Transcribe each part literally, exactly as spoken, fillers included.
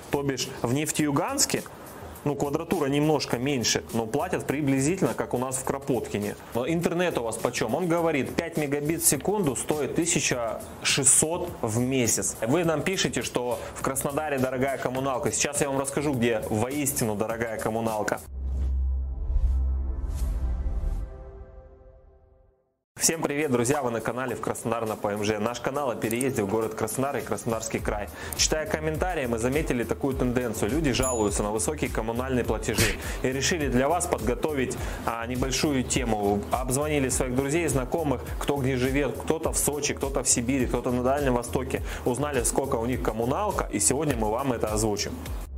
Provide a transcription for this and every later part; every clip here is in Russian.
То бишь в Нефтеюганске, ну, квадратура немножко меньше, но платят приблизительно, как у нас в Кропоткине. Интернет у вас почем? Он говорит, пять мегабит в секунду стоит тысяча шестьсот в месяц. Вы нам пишете, что в Краснодаре дорогая коммуналка. Сейчас я вам расскажу, где воистину дорогая коммуналка. Всем привет, друзья! Вы на канале в Краснодар на ПМЖ. Наш канал о переезде в город Краснодар и Краснодарский край. Читая комментарии, мы заметили такую тенденцию. Люди жалуются на высокие коммунальные платежи и решили для вас подготовить а, небольшую тему. Обзвонили своих друзей, знакомых, кто где живет, кто-то в Сочи, кто-то в Сибири, кто-то на Дальнем Востоке. Узнали, сколько у них коммуналка, и сегодня мы вам это озвучим.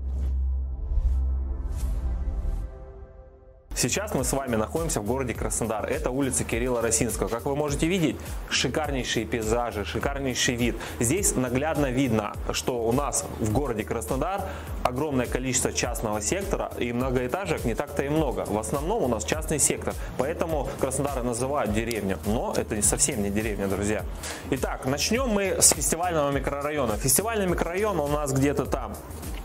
Сейчас мы с вами находимся в городе Краснодар. Это улица Кирилла Росинского. Как вы можете видеть, шикарнейшие пейзажи, шикарнейший вид. Здесь наглядно видно, что у нас в городе Краснодар огромное количество частного сектора и многоэтажек не так-то и много. В основном у нас частный сектор. Поэтому Краснодар называют деревню. Но это совсем не деревня, друзья. Итак, начнем мы с фестивального микрорайона. Фестивальный микрорайон у нас где-то там.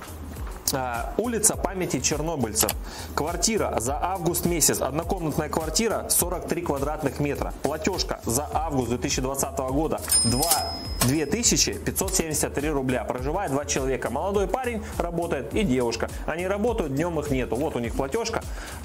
Улица памяти чернобыльцев. Квартира за август месяц. Однокомнатная квартира сорок три квадратных метра. Платежка за август две тысячи двадцатого года две тысячи пятьсот семьдесят три рубля. Проживает два человека. Молодой парень работает и девушка. Они работают, днем их нету. Вот у них платежка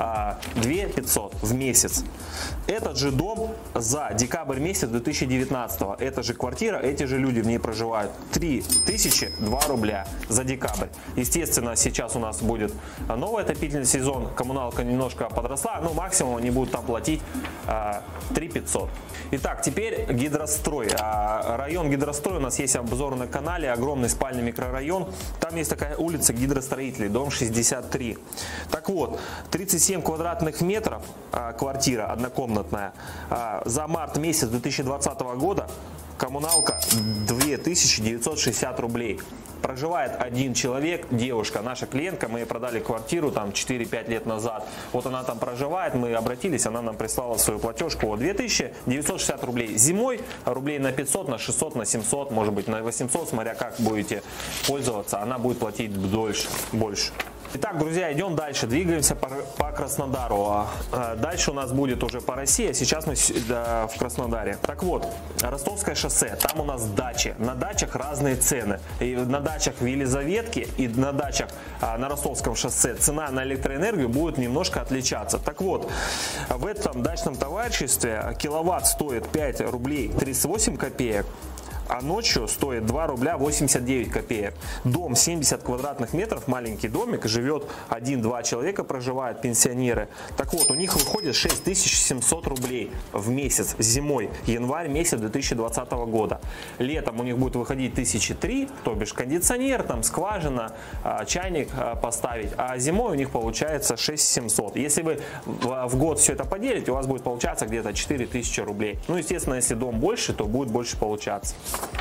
две тысячи пятьсот в месяц. Этот же дом за декабрь месяц две тысячи девятнадцатого. Эта же квартира, эти же люди в ней проживают. три тысячи два рубля за декабрь. Естественно, сейчас у нас будет новый отопительный сезон, коммуналка немножко подросла, но максимум они будут там платить три тысячи пятьсот. Итак, теперь Гидрострой. Район Гидрострой, у нас есть обзор на канале, огромный спальный микрорайон. Там есть такая улица Гидростроителей, дом шестьдесят три. Так вот, тридцать семь квадратных метров квартира однокомнатная. За март месяц две тысячи двадцатого года коммуналка две тысячи девятьсот шестьдесят рублей. Проживает один человек, девушка, наша клиентка, мы ей продали квартиру там четыре-пять лет назад. Вот она там проживает, мы обратились, она нам прислала свою платежку. Вот две тысячи девятьсот шестьдесят рублей. Зимой рублей на пятьсот, на шестьсот, на семьсот, может быть на восемьсот, смотря как будете пользоваться, она будет платить дольше, больше. Итак, друзья, идем дальше, двигаемся по, по Краснодару. Дальше у нас будет уже по России, а сейчас мы в Краснодаре. Так вот, Ростовское шоссе, там у нас дачи. На дачах разные цены. И на дачах в Елизаветке и на дачах на Ростовском шоссе цена на электроэнергию будет немножко отличаться. Так вот, в этом дачном товариществе киловатт стоит пять рублей тридцать восемь копеек. А ночью стоит два рубля восемьдесят девять копеек. Дом семьдесят квадратных метров, маленький домик, живет один-два человека, проживают пенсионеры. Так вот, у них выходит шесть тысяч семьсот рублей в месяц зимой, январь месяц две тысячи двадцатого года. Летом у них будет выходить тысячи три, то бишь кондиционер, там скважина, чайник поставить, а зимой у них получается шесть тысяч семьсот. Если вы в год все это поделите, у вас будет получаться где-то четыре тысячи рублей. Ну, естественно, если дом больше, то будет больше получаться.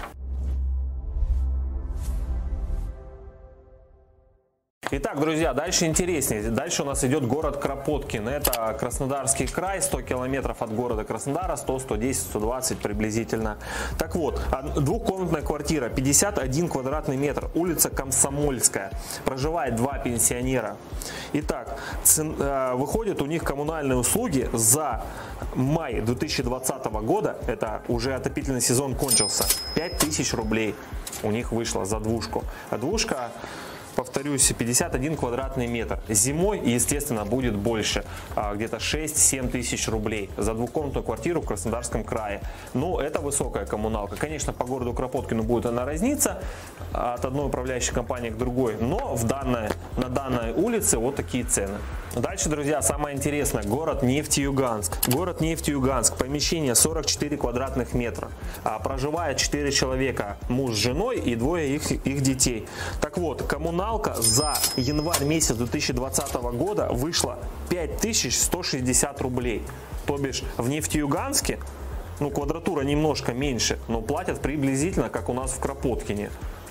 Итак, друзья, дальше интереснее. Дальше у нас идет город Кропоткин. Это Краснодарский край, сто километров от города Краснодара, сто, сто десять, сто двадцать приблизительно. Так вот, двухкомнатная квартира, пятьдесят один квадратный метр, улица Комсомольская. Проживает два пенсионера. Итак, цен, э, выходят у них коммунальные услуги за май две тысячи двадцатого года, это уже отопительный сезон кончился, пять тысяч рублей у них вышло за двушку. А двушка, повторюсь, пятьдесят один квадратный метр. Зимой, естественно, будет больше, где-то шесть-семь тысяч рублей за двухкомнатную квартиру в Краснодарском крае. Ну, это высокая коммуналка. Конечно, по городу Кропоткину будет она разниться от одной управляющей компании к другой, но в данной, на данной улице вот такие цены. Дальше, друзья, самое интересное. Город Нефтеюганск. Город Нефтеюганск. Помещение сорок четыре квадратных метра. Проживает четыре человека. Муж с женой и двое их, их детей. Так вот, коммуналка за январь месяц две тысячи двадцатого года вышла пять тысяч сто шестьдесят рублей. То бишь в Нефтеюганске, ну, квадратура немножко меньше, но платят приблизительно, как у нас в Кропоткине.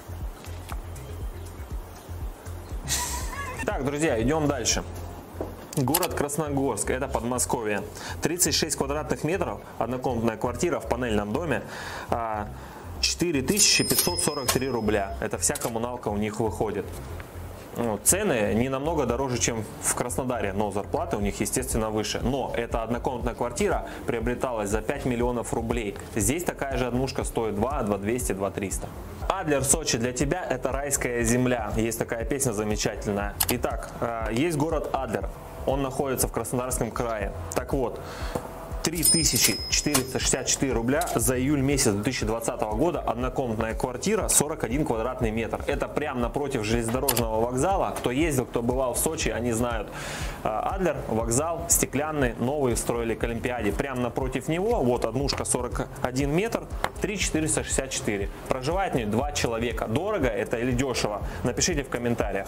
Так, друзья, идем дальше. Город Красногорск, это Подмосковье. тридцать шесть квадратных метров, однокомнатная квартира в панельном доме, четыре тысячи пятьсот сорок три рубля. Это вся коммуналка у них выходит. цены не намного дороже, чем в Краснодаре, но зарплаты у них, естественно, выше. Но эта однокомнатная квартира приобреталась за пять миллионов рублей. Здесь такая же однушка стоит два, два двести, два триста. Адлер, Сочи для тебя – это райская земля. Есть такая песня замечательная. Итак, есть город Адлер. Он находится в Краснодарском крае. Так вот, три тысячи четыреста шестьдесят четыре рубля за июль месяц две тысячи двадцатого года, однокомнатная квартира, сорок один квадратный метр. Это прямо напротив железнодорожного вокзала. Кто ездил, кто бывал в Сочи, они знают. Адлер, вокзал, стеклянный, новый строили к Олимпиаде. Прямо напротив него, вот однушка сорок один метр, три тысячи четыреста шестьдесят четыре. Проживает в ней два человека. Дорого это или дешево? Напишите в комментариях.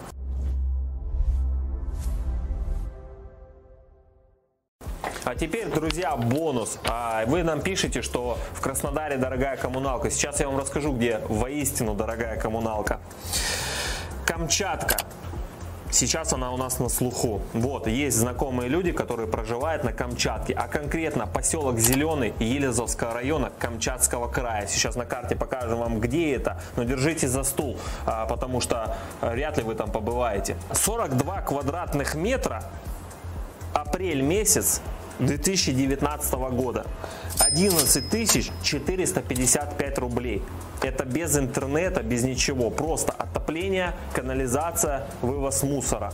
А теперь, друзья, бонус. Вы нам пишете, что в Краснодаре дорогая коммуналка. Сейчас я вам расскажу, где воистину дорогая коммуналка. Камчатка. Сейчас она у нас на слуху. Вот, есть знакомые люди, которые проживают на Камчатке, а конкретно поселок Зеленый Елизовского района Камчатского края. Сейчас на карте покажем вам, где это, но держитесь за стул, потому что вряд ли вы там побываете. сорок два квадратных метра, апрель месяц две тысячи девятнадцатого года, одиннадцать тысяч четыреста пятьдесят пять рублей. Это без интернета, без ничего, просто отопление, канализация, вывоз мусора.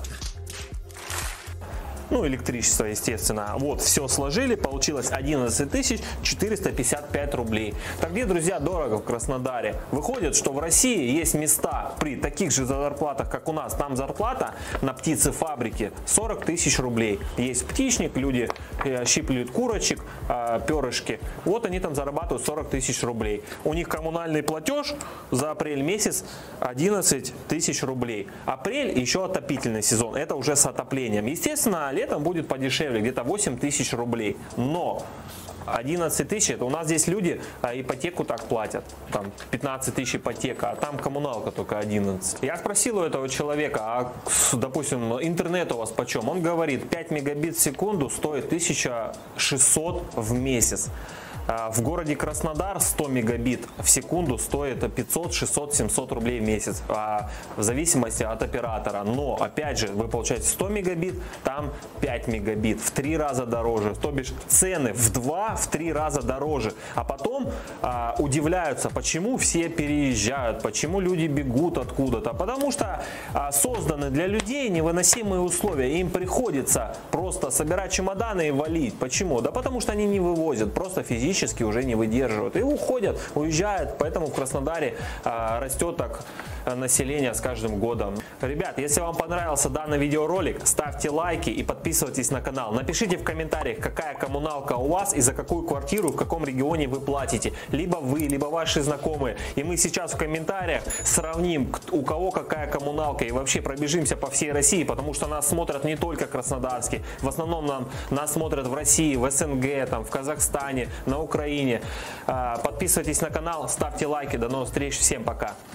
Ну, электричество, естественно. Вот, все сложили, получилось одиннадцать тысяч четыреста пятьдесят пять рублей. Так где, друзья, дорого в Краснодаре? Выходит, что в России есть места при таких же зарплатах, как у нас. Там зарплата на птицефабрике сорок тысяч рублей. Есть птичник, люди щиплют курочек, перышки. Вот они там зарабатывают сорок тысяч рублей. У них коммунальный платеж за апрель месяц одиннадцать тысяч рублей. Апрель еще отопительный сезон. Это уже с отоплением. Естественно, летом будет подешевле, где-то восемь тысяч рублей. Но одиннадцать тысяч, это у нас здесь люди а, ипотеку так платят. Там пятнадцать тысяч ипотека, а там коммуналка только одиннадцать. Я спросил у этого человека, а, допустим, интернет у вас почем? Он говорит, пять мегабит в секунду стоит тысяча шестьсот в месяц. В городе Краснодар сто мегабит в секунду стоит пятьсот, шестьсот, семьсот рублей в месяц, в зависимости от оператора. Но, опять же, вы получаете сто мегабит, там пять мегабит, в три раза дороже. То бишь цены в два, в три раза дороже. А потом а, удивляются, почему все переезжают, почему люди бегут откуда-то. Потому что а, созданы для людей невыносимые условия. Им приходится просто собирать чемоданы и валить. Почему? Да потому что они не вывозят, просто физически уже не выдерживают и уходят, уезжают, поэтому в Краснодаре а, растет так население с каждым годом. Ребят, если вам понравился данный видеоролик, ставьте лайки и подписывайтесь на канал. Напишите в комментариях, какая коммуналка у вас и за какую квартиру, в каком регионе вы платите. Либо вы, либо ваши знакомые. И мы сейчас в комментариях сравним, у кого какая коммуналка, и вообще пробежимся по всей России, потому что нас смотрят не только краснодарские. В основном нам, нас смотрят в России, в СНГ, там, в Казахстане, на Украине. Подписывайтесь на канал, ставьте лайки. До новых встреч. Всем пока.